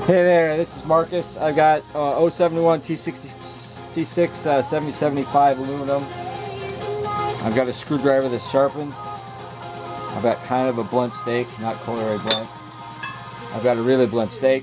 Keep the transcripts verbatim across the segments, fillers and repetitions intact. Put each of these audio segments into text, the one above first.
Hey there, this is Marcus. I've got uh, oh seventy-one T sixty T six uh, seventy seventy-five aluminum. I've got a screwdriver that's sharpened. I've got kind of a blunt stake, not corduroy blunt. I've got a really blunt stake.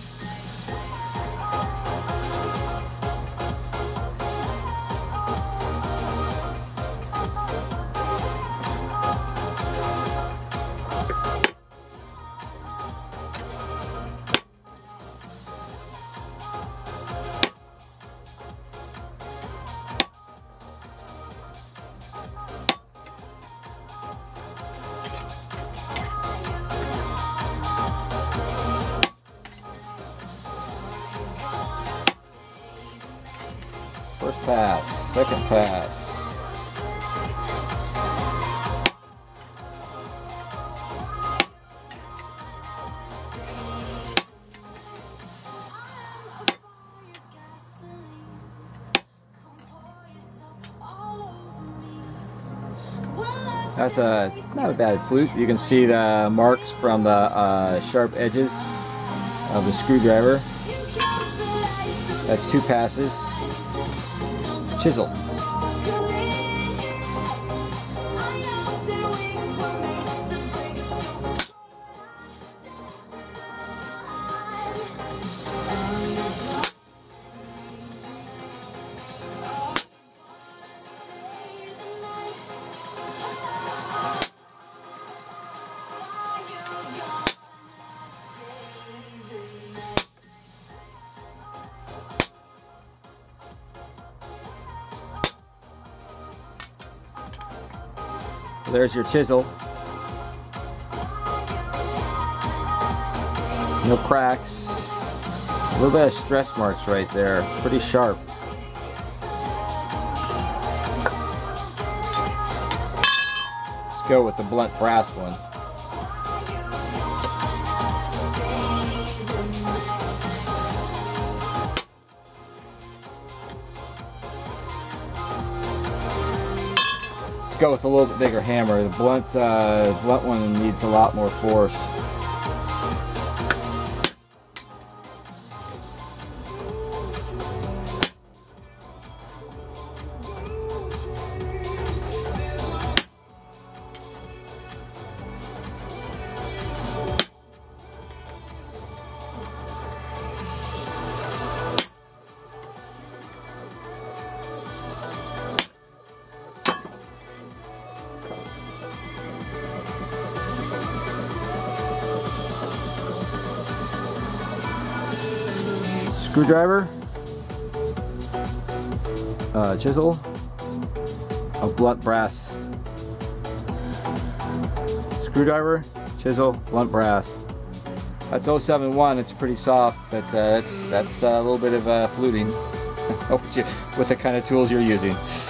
First pass, second pass. That's a not a bad flute. You can see the marks from the uh, sharp edges of the screwdriver. That's two passes. Chisel. There's your chisel. No cracks. A little bit of stress marks right there. Pretty sharp. Let's go with the blunt brass one. Go with a little bit bigger hammer. The blunt, uh, blunt one needs a lot more force. Screwdriver, uh, chisel, a blunt brass. Screwdriver, chisel, blunt brass. That's oh seven one. It's pretty soft, but uh, that's that's a little bit of uh, fluting with the kind of tools you're using.